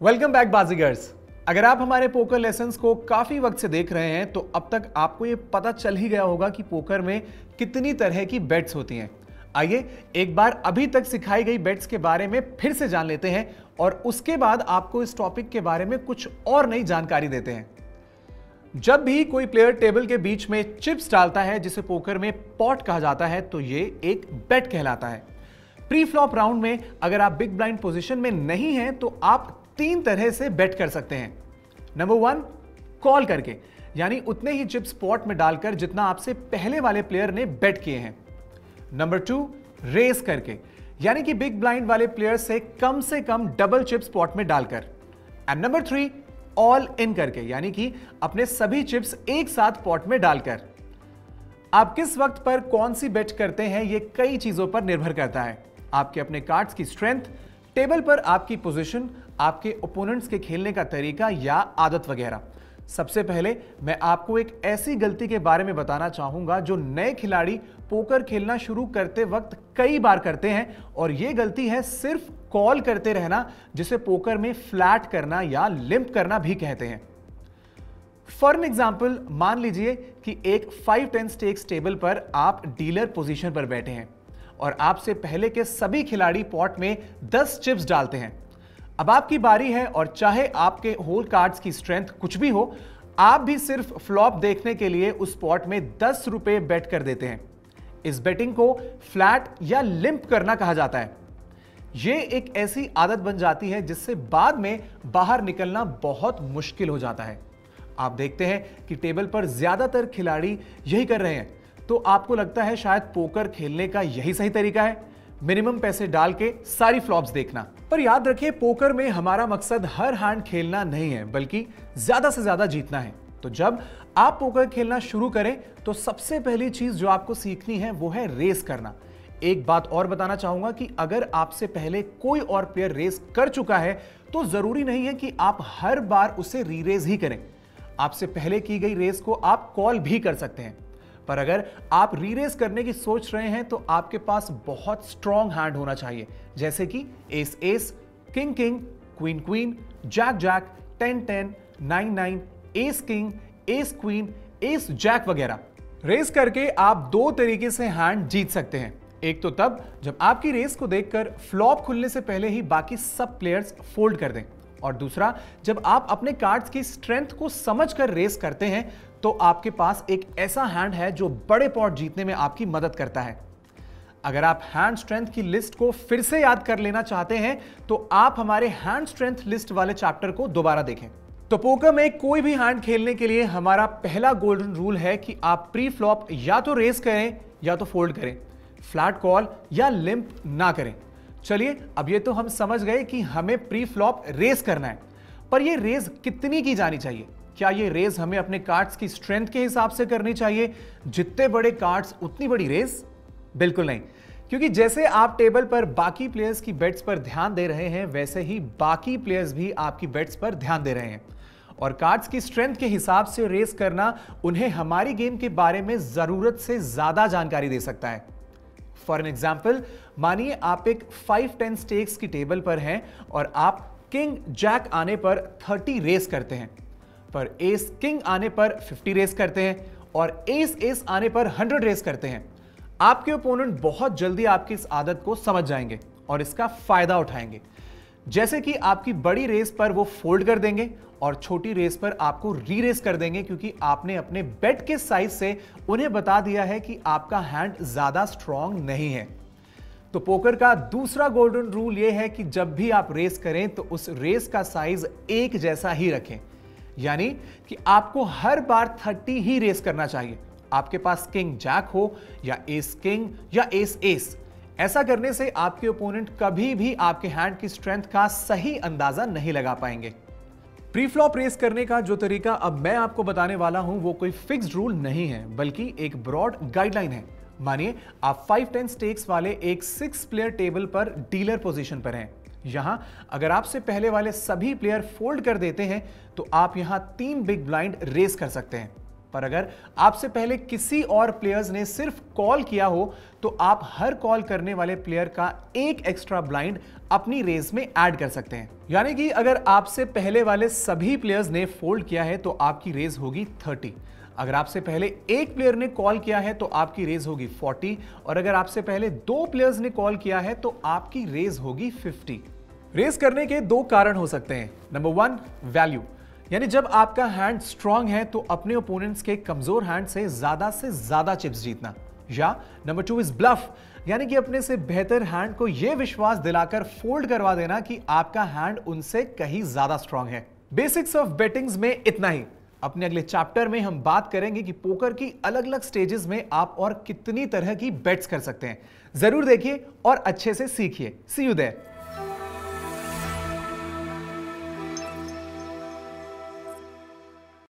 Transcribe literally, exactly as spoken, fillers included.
Welcome back बाजीगर्स। अगर आप हमारे पोकर लेसन्स को काफी वक्त से देख रहे हैं तो अब तक आपको ये पता चल ही गया होगा कि पोकर में कितनी तरह की बेट्स होती हैं। आइए एक बार अभी तक सिखाई गई बेट्स के बारे में फिर से जान लेते हैं और उसके बाद आपको इस टॉपिक के बारे में कुछ और नई जानकारी देते हैं। जब भी कोई प्लेयर टेबल के बीच में चिप्स डालता है जिसे पोकर में पॉट कहा जाता है तो ये एक बेट कहलाता है। प्री फ्लॉप राउंड में अगर आप बिग ब्लाइंड पोजीशन में नहीं हैं तो आप तीन तरह से बेट कर सकते हैं। नंबर वन, कॉल करके, यानी उतने ही चिप्स पॉट में डालकर जितना आपसे पहले वाले प्लेयर ने बेट किए हैं। नंबर टू, रेस करके, यानी कि बिग ब्लाइंड वाले प्लेयर से कम से कम डबल चिप्स पॉट में डालकर। And number three, all in करके, यानी कि अपने सभी चिप्स एक साथ पॉट में डालकर। आप किस वक्त पर कौन सी बेट करते हैं यह कई चीजों पर निर्भर करता है। आपके अपने कार्ड्स की स्ट्रेंथ, टेबल पर आपकी पोजीशन, आपके ओपोनेंट्स के खेलने का तरीका या आदत वगैरह। सबसे पहले मैं आपको एक ऐसी गलती के बारे में बताना चाहूंगा जो नए खिलाड़ी पोकर खेलना शुरू करते वक्त कई बार करते हैं, और यह गलती है सिर्फ कॉल करते रहना, जिसे पोकर में फ्लैट करना या लिम्प करना भी कहते हैं। फॉर एन एग्जाम्पल, मान लीजिए कि एक फाइव टेन स्टेक्स टेबल पर आप डीलर पोजीशन पर बैठे हैं और आपसे पहले के सभी खिलाड़ी पॉट में दस चिप्स डालते हैं। अब आपकी बारी है और चाहे आपके होल कार्ड्स की स्ट्रेंथ कुछ भी हो, आप भी सिर्फ फ्लॉप देखने के लिए उस पॉट में दस रुपए बेट कर देते हैं। इस बेटिंग को फ्लैट या लिम्प करना कहा जाता है। यह एक ऐसी आदत बन जाती है जिससे बाद में बाहर निकलना बहुत मुश्किल हो जाता है। आप देखते हैं कि टेबल पर ज्यादातर खिलाड़ी यही कर रहे हैं, तो आपको लगता है शायद पोकर खेलने का यही सही तरीका है, मिनिमम पैसे डाल के सारी फ्लॉप्स देखना। पर याद रखिए, पोकर में हमारा मकसद हर हैंड खेलना नहीं है, बल्कि ज्यादा से ज्यादा जीतना है। तो जब आप पोकर खेलना शुरू करें तो सबसे पहली चीज जो आपको सीखनी है वो है रेस करना। एक बात और बताना चाहूंगा कि अगर आपसे पहले कोई और प्लेयर रेस कर चुका है तो जरूरी नहीं है कि आप हर बार उसे री रेस ही करें। आपसे पहले की गई रेस को आप कॉल भी कर सकते हैं। पर अगर आप री रेस करने की सोच रहे हैं तो आपके पास बहुत स्ट्रॉन्ग हैंड होना चाहिए, जैसे कि ace ace, king king, queen queen, jack jack, ten ten, nine nine, ace king, ace queen, ace jack वगैरह। रेस करके आप दो तरीके से हैंड जीत सकते हैं। एक तो तब जब आपकी रेस को देखकर फ्लॉप खुलने से पहले ही बाकी सब प्लेयर्स फोल्ड कर दें, और दूसरा जब आप अपने कार्ड्स की स्ट्रेंथ को समझकर रेस करते हैं तो आपके पास एक ऐसा हैंड है जो बड़े पॉट जीतने में आपकी मदद करता है। अगर आप हैंड स्ट्रेंथ की लिस्ट को फिर से याद कर लेना चाहते हैं तो आप हमारे हैंड स्ट्रेंथ लिस्ट वाले चैप्टर को दोबारा देखें। तो पोकर में कोई भी हैंड खेलने के लिए हमारा पहला गोल्डन रूल है कि आप प्री फ्लॉप या तो रेस करें या तो फोल्ड करें, फ्लैट कॉल या लिम्प ना करें। चलिए, अब ये तो हम समझ गए कि हमें प्री फ्लॉप रेस करना है, पर यह रेस कितनी की जानी चाहिए? क्या ये रेस हमें अपने कार्ड्स की स्ट्रेंथ के हिसाब से करनी चाहिए? जितने बड़े कार्ड्स उतनी बड़ी रेस? बिल्कुल नहीं, क्योंकि जैसे आप टेबल पर बाकी प्लेयर्स की बेट्स पर ध्यान दे रहे हैं वैसे ही बाकी प्लेयर्स भी आपकी बेट्स पर ध्यान दे रहे हैं, और कार्ड्स की स्ट्रेंथ के हिसाब से रेस करना उन्हें हमारी गेम के बारे में जरूरत से ज्यादा जानकारी दे सकता है। फॉर एन एग्जाम्पल, मानिए आप एक फाइव टेन स्टेक्स की टेबल पर हैं और आप किंग जैक आने पर थर्टी रेस करते हैं, पर एस किंग आने पर फिफ्टी रेस करते हैं और एस एस आने पर हंड्रेड रेस करते हैं। आपके ओपोनेंट बहुत जल्दी आपकी इस आदत को समझ जाएंगे और इसका फायदा उठाएंगे। जैसे कि आपकी बड़ी रेस पर वो फोल्ड कर देंगे और छोटी रेस पर आपको री रेस कर देंगे, क्योंकि आपने अपने बेट के साइज से उन्हें बता दिया है कि आपका हैंड ज्यादा स्ट्रांग नहीं है। तो पोकर का दूसरा गोल्डन रूल यह है कि जब भी आप रेस करें तो उस रेस का साइज एक जैसा ही रखें, यानी कि आपको हर बार थर्टी ही रेस करना चाहिए। आपके पास किंग जैक हो या एस किंग या एस एस, ऐसा करने से आपके ओपोनेंट कभी भी आपके हैंड की स्ट्रेंथ का सही अंदाजा नहीं लगा पाएंगे। प्री फ्लॉप रेस करने का जो तरीका अब मैं आपको बताने वाला हूं वो कोई फिक्स्ड रूल नहीं है, बल्कि एक ब्रॉड गाइडलाइन है। मानिए आप फाइव टेन स्टेक्स वाले एक सिक्स प्लेयर टेबल पर डीलर पोजीशन पर हैं। यहां अगर आपसे पहले वाले सभी प्लेयर फोल्ड कर देते हैं तो आप यहां तीन बिग ब्लाइंड रेस कर सकते हैं। पर अगर आपसे पहले किसी और प्लेयर्स ने सिर्फ कॉल किया हो तो आप हर कॉल करने वाले प्लेयर का एक एक्स्ट्रा ब्लाइंड अपनी रेस में ऐड कर सकते हैं। यानी कि अगर आपसे पहले वाले सभी प्लेयर्स ने फोल्ड किया है तो आपकी रेस होगी तीस। अगर आपसे पहले एक प्लेयर ने कॉल किया है तो आपकी रेस होगी चालीस, और अगर आपसे पहले दो प्लेयर्स ने कॉल किया है तो आपकी रेस होगी पचास। रेस करने के दो कारण हो सकते हैं। नंबर वन, वैल्यू, यानी जब आपका हैंड स्ट्रांग है तो अपने ओपोनेंट्स के कमजोर हैंड से ज्यादा से ज्यादा चिप्स जीतना। या नंबर टू इज ब्लफ, यानी कि अपने से बेहतर हैंड को यह विश्वास दिलाकर फोल्ड करवा देना कि आपका हैंड उनसे कहीं ज्यादा स्ट्रांग है। बेसिक्स ऑफ बेटिंग्स में इतना ही। अपने अगले चैप्टर में हम बात करेंगे कि पोकर की अलग अलग स्टेजेस में आप और कितनी तरह की बेट्स कर सकते हैं। जरूर देखिए और अच्छे से सीखिए। See you there.